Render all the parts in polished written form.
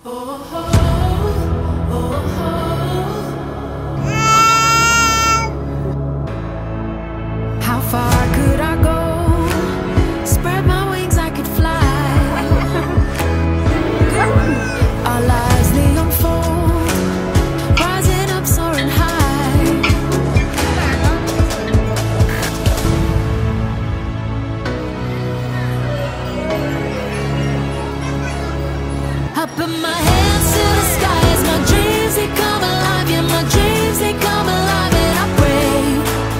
How far could I go? Spread my wings, I could fly. Our lives they unfold, rising up, soaring high. Up in my hands to the skies, my dreams they come alive, yeah, my dreams they come alive, and I pray.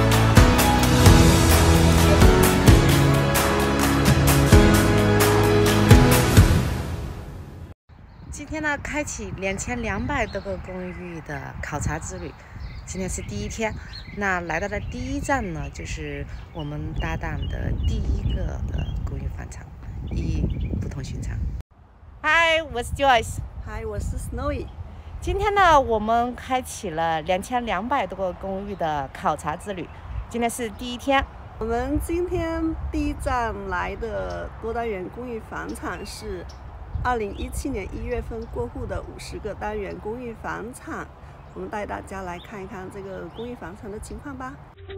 今天呢，开启2200多个公寓的考察之旅。今天是第一天，那来到的第一站呢，就是我们搭档的第一个的公寓房产，不同寻常。Hi， 我是 Joyce。 嗨，我是 Snowy。 今天呢，我们开启了2200多个公寓的考察之旅。今天是第一天。 我们今天第一站来的多单元公寓房产是2017年1月份过户的50个单元公寓房产。我们带大家来看一看这个公寓房产的情况吧。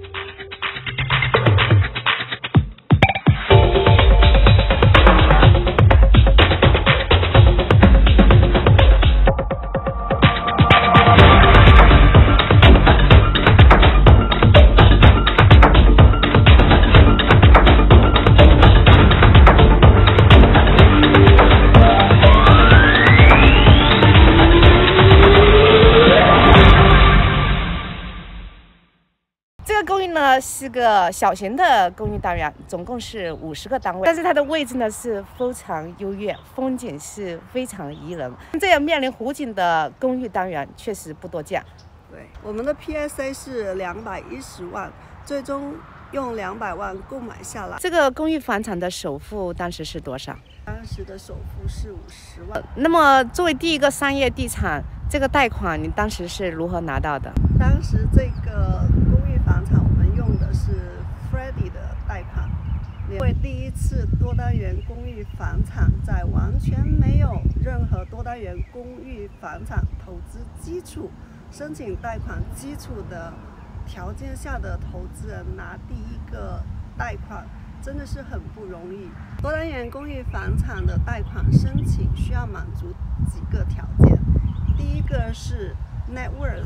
是个小型的公寓单元，总共是50个单位，但是它的位置呢是非常优越，风景是非常宜人。这样面临湖景的公寓单元确实不多见。 对，我们的 PSA 是210万，最终用200万购买下来。 这个公寓房产的首付当时是多少？ 当时的首付是50万。 那么作为第一个商业地产，这个贷款你当时是如何拿到的？ 当时这个公寓房产我们用的是 Freddie 的贷款，因为第一次多单元公寓房产在完全没有任何多单元公寓房产投资基础、申请贷款基础的条件下的投资人拿第一个贷款，真的是很不容易。多单元公寓房产的贷款申请需要满足几个条件，第一个是 net worth。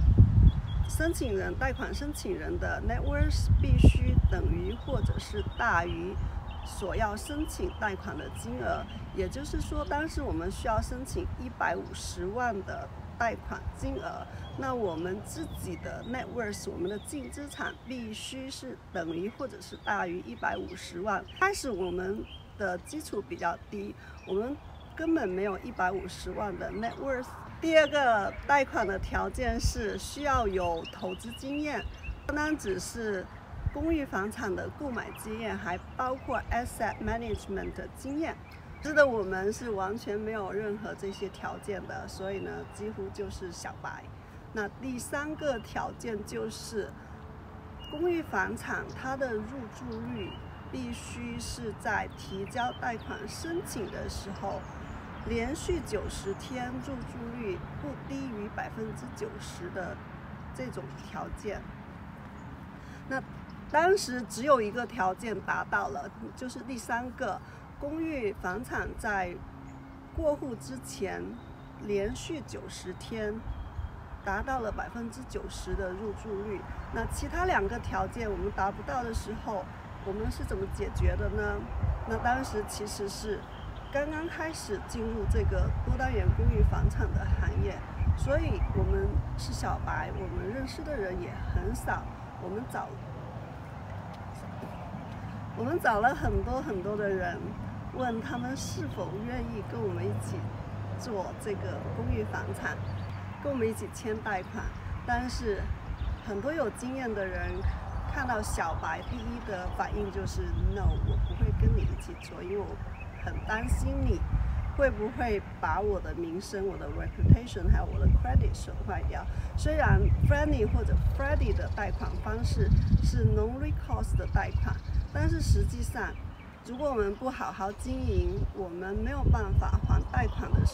贷款申请人的 net worth 必须等于或者是大于所要申请贷款的金额，也就是说，当时我们需要申请150万的贷款金额，那我们自己的 net worth 我们的净资产必须是等于或者是大于150万。开始我们的基础比较低，我们根本没有150万的 net worth。第二个贷款的条件是需要有投资经验，不单只是公寓房产的购买经验，还包括 asset management 的经验。是的，我们是完全没有任何这些条件的，所以呢，几乎就是小白。那第三个条件就是公寓房产它的入住率必须是在提交贷款申请的时候，连续90天入住率不低于90%的这种条件。那当时只有一个条件达到了，就是第三个，公寓房产在过户之前连续90天达到了90%的入住率。那其他2个条件我们达不到的时候，我们是怎么解决的呢？那当时其实是刚刚开始进入这个多单元公寓房产的行业，所以我们是小白，我们认识的人也很少。我们找了很多的人，问他们是否愿意跟我们一起做这个公寓房产，跟我们一起签贷款。但是很多有经验的人看到小白，第一的反应就是 no， 我不会跟你一起做，因为我很担心你会不会把我的名声、我的 reputation 还有我的 credit 损坏掉。虽然 Fannie 或者 Freddie 的贷款方式是 non-recourse 的贷款，但是实际上，如果我们不好好经营，我们没有办法还贷款的时候呢，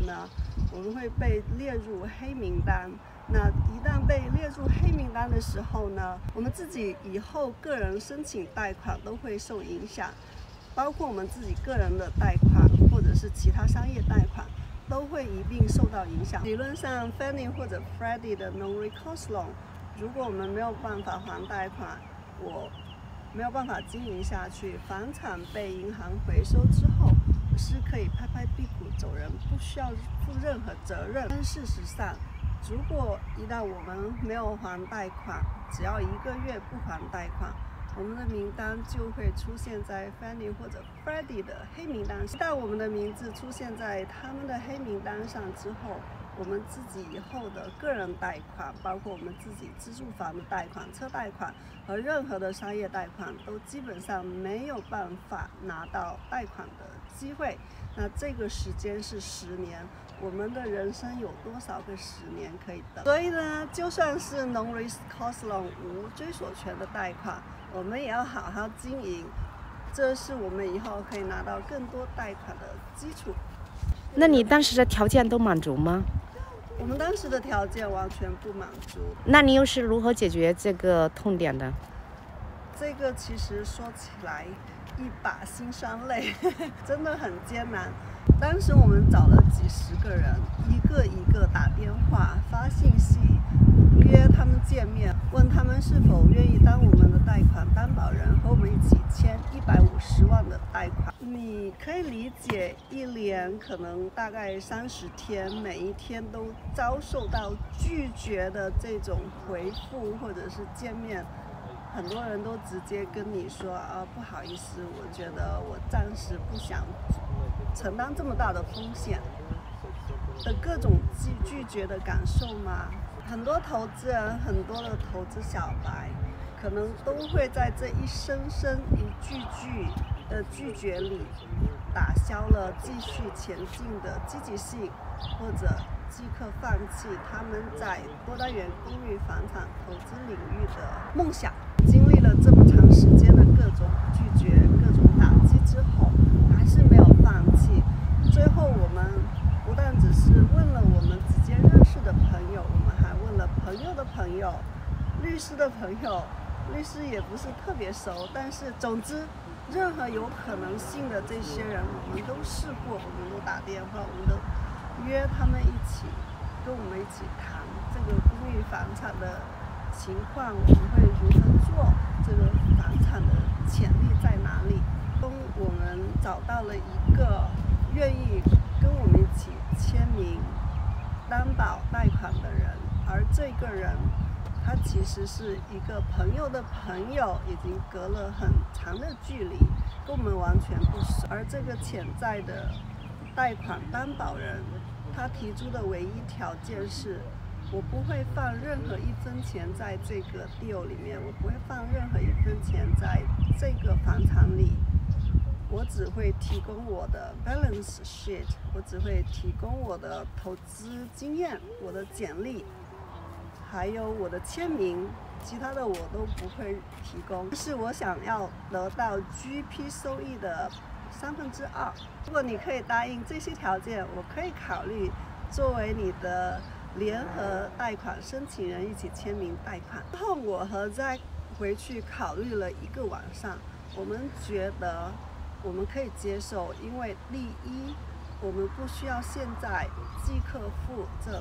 呢，我们会被列入黑名单。那一旦被列入黑名单的时候呢，我们自己以后个人申请贷款都会受影响，包括我们自己个人的贷款或者是其他商业贷款都会一并受到影响。理论上 Fannie 或者 Freddie 的 non-recourse loan， 如果我们没有办法还贷款，我没有办法经营下去，房产被银行回收之后是可以拍拍屁股走人，不需要负任何责任。但事实上，如果一旦我们没有还贷款，只要1个月不还贷款，我们的名单就会出现在 Fannie 或者 Freddie 的黑名单上。一旦我们的名字出现在他们的黑名单上之后，我们自己以后的个人贷款，包括我们自己自住房的贷款、车贷款和任何的商业贷款，都基本上没有办法拿到贷款的机会。那这个时间是10年，我们的人生有多少个10年可以等？所以呢，就算是 non-recourse loan 无追索权的贷款，我们也要好好经营，这是我们以后可以拿到更多贷款的基础。 那你当时的条件都满足吗？ 我们当时的条件完全不满足。 那你又是如何解决这个痛点的？ 这个其实说起来一把辛酸泪，真的很艰难。当时我们找了几十个人，一个一个打电话、发信息，约他们见面，问他们是否愿意当我们的贷款担保人，和我们一起签150万的贷款。你可以理解，一连可能大概30天，每一天都遭受到拒绝的这种回复或者是见面。很多人都直接跟你说不好意思，我觉得我暂时不想承担这么大的风险的各种拒绝的感受嘛。很多投资人，很多的投资小白，可能都会在这一声声一句句的拒绝里，打消了继续前进的积极性，或者即刻放弃他们在多单元公寓房产投资领域的梦想。经历了这么长时间的各种拒绝、各种打击之后，还是没有放弃。最后我们不但只是问了我们直接认识的朋友，我们还问了朋友的朋友、律师的朋友。律师也不是特别熟，但是总之任何有可能性的这些人我们都试过，我们都打电话，我们都约他们一起跟我们一起谈这个公寓房产的情况，我们会如何做，这个房产的潜力在哪里。我们找到了一个愿意跟我们一起签名担保贷款的人，而这个人他其实是一个朋友的朋友，已经隔了很长的距离，跟我们完全不熟。而这个潜在的贷款担保人，他提出的唯一条件是，我不会放任何1分钱在这个 deal 里面，我不会放任何1分钱在这个房产里，我只会提供我的 balance sheet， 我只会提供我的投资经验、我的简历，还有我的签名，其他的我都不会提供。是我想要得到 GP 收益的2/3。如果你可以答应这些条件，我可以考虑作为你的联合贷款申请人一起签名贷款。然后我和Zack回去考虑了1个晚上，我们觉得我们可以接受，因为第一，我们不需要现在即刻付这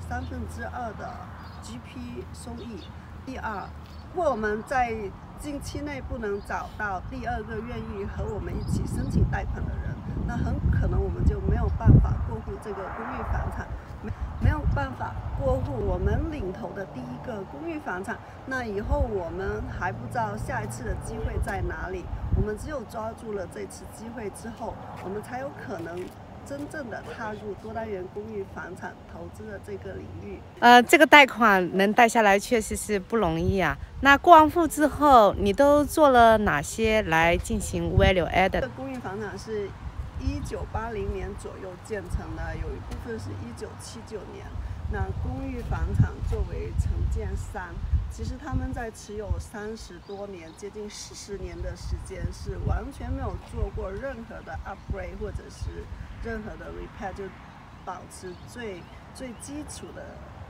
2/3的 GP 收益。第二，如果我们在近期内不能找到第2个愿意和我们一起申请贷款的人，那很可能我们就没有办法过户这个公寓房产，没有办法过户我们领头的第1个公寓房产。那以后我们还不知道下一次的机会在哪里，我们只有抓住了这次机会之后，我们才有可能真正的踏入多单元公寓房产投资的这个领域。 这个贷款能贷下来确实是不容易啊。那过完户之后，你都做了哪些来进行 value add？ 这个公寓房产是1980年左右建成的，有一部分是1979年。那公寓房产作为承建商，其实他们在持有30多年，接近40年的时间，是完全没有做过任何的 upgrade 或者是任何的 repair， 就保持最基础的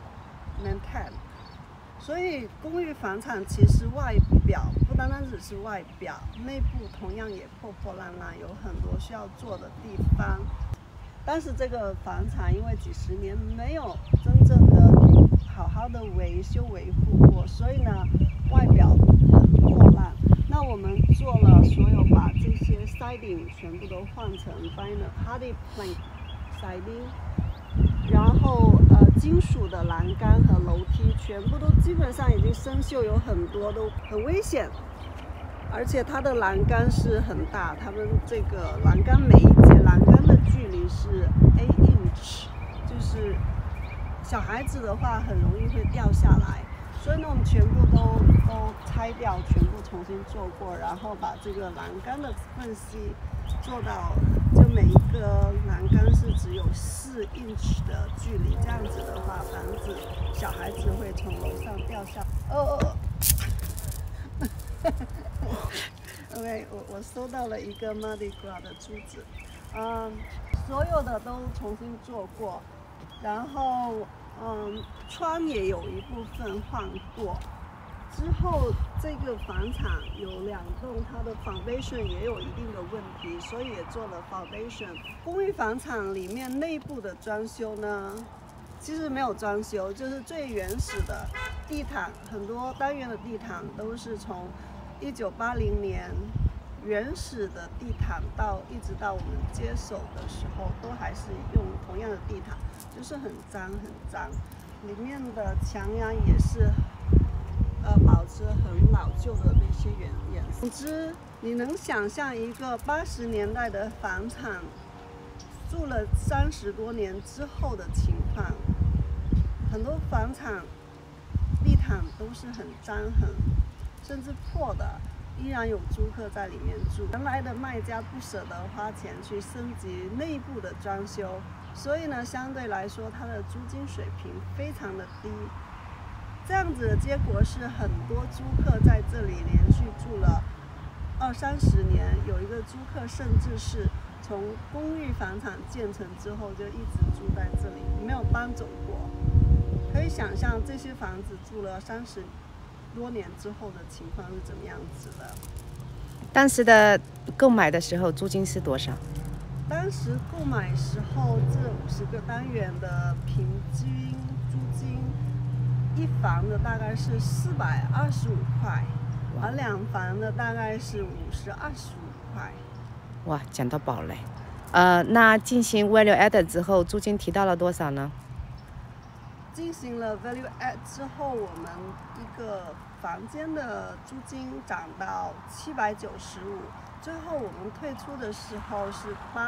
maintain。所以公寓房产其实外表不单单只是外表，内部同样也破破烂烂，有很多需要做的地方。但是这个房产因为几十年没有真正的好好的维修维护过，所以呢外表很破烂。那我们做了所有把这些 siding 全部都换成 vinyl hardy plank siding， 然后金属的栏杆和楼梯全部都基本上已经生锈，有很多都很危险。而且它的栏杆是很大，他们这个栏杆每一节栏杆的距离是 8 inch， 就是小孩子的话很容易会掉下来。所以呢，我们全部都拆掉，全部重新做过，然后把这个栏杆的缝隙做到，就每一个栏杆是只有4 inch 的距离，这样子的话，防止小孩子会从楼上掉下。OK， 我收到了一个 Mardi Gras 的珠子，所有的都重新做过，然后窗也有一部分换过。之后这个房产有2栋，它的 foundation 也有一定的问题，所以也做了 foundation。公寓房产里面内部的装修呢，其实没有装修，就是最原始的地毯，很多单元的地毯都是从1980年原始的地毯一直到我们接手的时候，都还是用同样的地毯，就是很脏很脏，里面的墙呀也是保持很老旧的那些颜色。总之，你能想象一个80年代的房产住了30多年之后的情况，很多房产地毯都是很脏甚至破的，依然有租客在里面住。原来的卖家不舍得花钱去升级内部的装修，所以呢，相对来说它的租金水平非常的低。这样子的结果是，很多租客在这里连续住了20-30年，有一个租客甚至是从公寓房产建成之后就一直住在这里，没有搬走过。可以想象这些房子住了30多年之后的情况是怎么样子的。 当时的购买的时候租金是多少？ 当时购买时候，这50个单元的平均租金，一房的大概是425块，而2房的大概是50-25块。 哇，讲到饱嘞。那进行 value add 之后，租金提到了多少呢？ 进行了 value add 之后，我们一个房间的租金涨到795，最后我们退出的时候是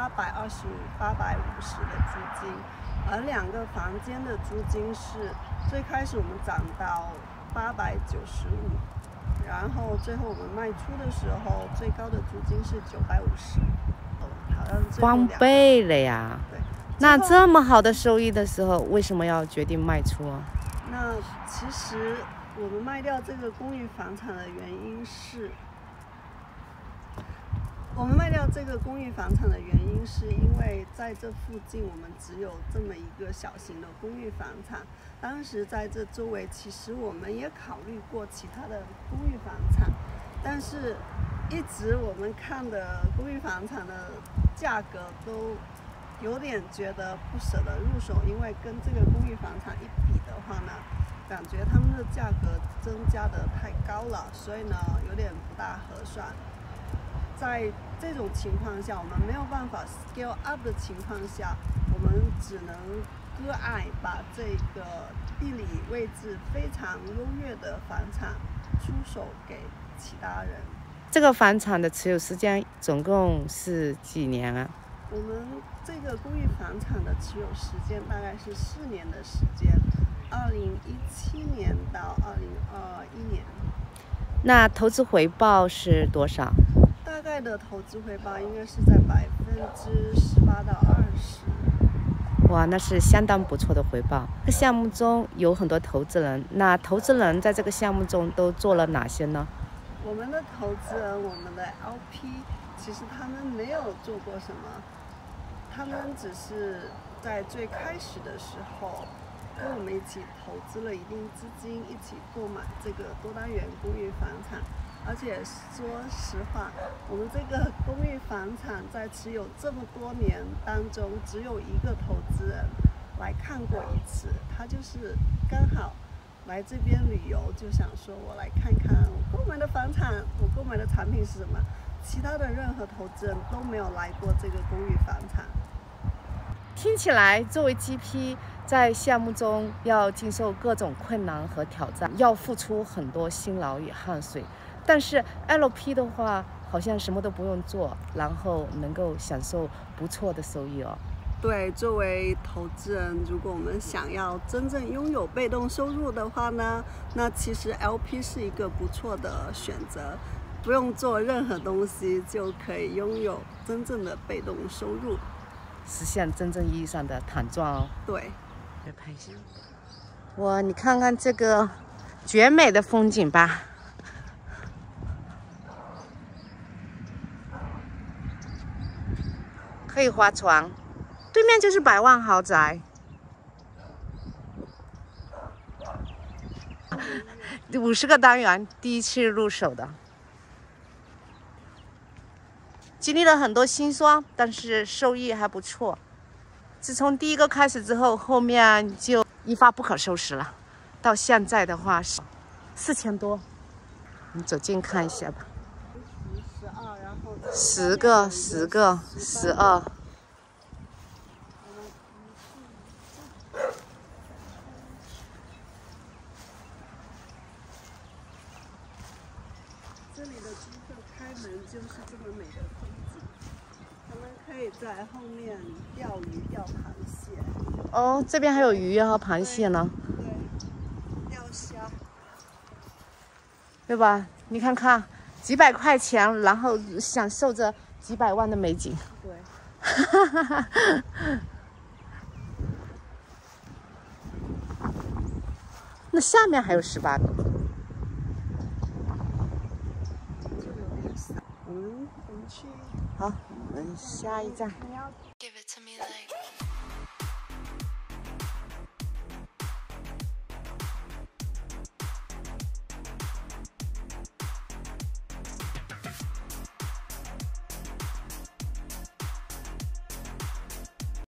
825、850的租金，而2个房间的租金是最开始我们涨到895，然后最后我们卖出的时候最高的租金是950，好像翻倍了呀！ 对。 那这么好的收益的时候，为什么要决定卖出啊？ 那其实我们卖掉这个公寓房产的原因是，因为在这附近我们只有这么一个小型的公寓房产。当时在这周围，其实我们也考虑过其他的公寓房产，但是一直我们看的公寓房产的价格都有点觉得不舍得入手，因为跟这个公寓房产一比的话呢，感觉他们的价格增加的太高了，所以呢有点不大合算。在这种情况下，我们没有办法 scale up 的情况下，我们只能割爱，把这个地理位置非常优越的房产出手给其他人。 这个房产的持有时间总共是几年啊？ 我们这个公寓房产的持有时间大概是4年的时间，2017年到2021年。 那投资回报是多少？ 大概的投资回报应该是在18%到20%。 哇，那是相当不错的回报。这个项目中有很多投资人，那投资人在这个项目中都做了哪些呢？ 我们的投资人，我们的 LP， 其实他们没有做过什么，他们只是在最开始的时候，跟我们一起投资了一定资金，一起购买这个多单元公寓房产。而且说实话，我们这个公寓房产在持有这么多年当中，只有一个投资人来看过一次，他就是刚好来这边旅游，就想说我来看看我购买的房产，我购买的产品是什么。其他的任何投资人都没有来过这个公寓房产。 听起来，作为 GP， 在项目中要经受各种困难和挑战，要付出很多辛劳与汗水。但是 LP 的话，好像什么都不用做，然后能够享受不错的收益哦。 对，作为投资人，如果我们想要真正拥有被动收入的话呢，那其实 LP 是一个不错的选择，不用做任何东西就可以拥有真正的被动收入， 实现真正意义上的躺赚哦。 对， 来拍一下。哇，你看看这个绝美的风景吧。可以划船，对面就是100万豪宅。50个单元，第一次入手的，经历了很多辛酸，但是收益还不错。自从第一个开始之后，后面就一发不可收拾了。到现在的话是4000多，你走近看一下吧。 12，然后 10个12。 这里的租客开门就是这么美的风景，他们可以在后面钓鱼、钓螃蟹。 哦，这边还有鱼和螃蟹呢。 对，钓虾。 对吧？你看看，几百块钱，然后享受着几百万的美景。 对。 那下面还有18个。 我们去。 好，我们下一站。 Give it to me like